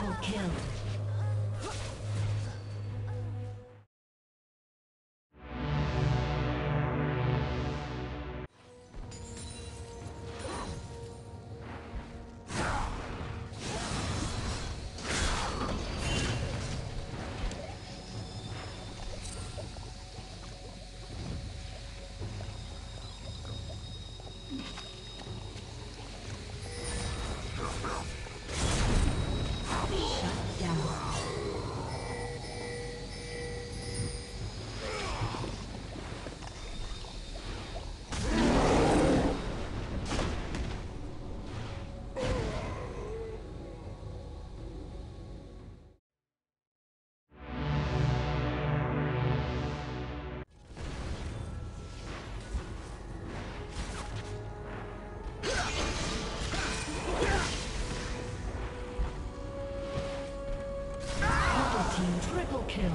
Triple kill. Triple kill.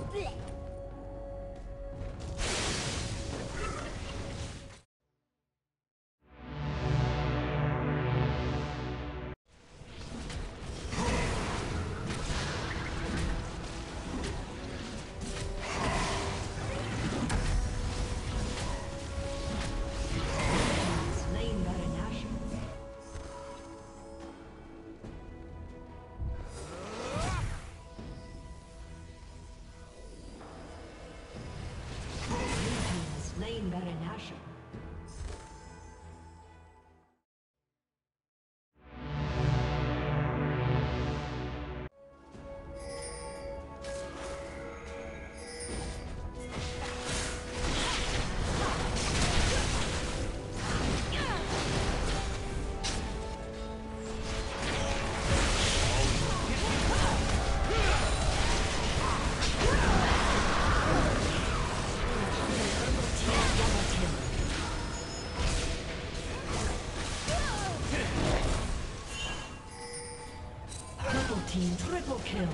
Triple kill.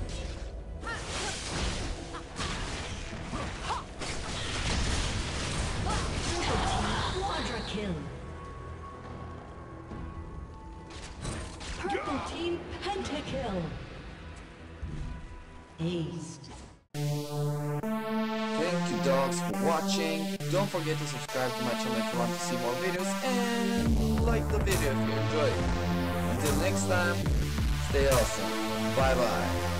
Quadra kill. Purple team pentakill. Aced. Thank you dogs for watching. Don't forget to subscribe to my channel if you want to see more videos and like the video if you enjoyed it. Until next time, stay awesome. Bye bye.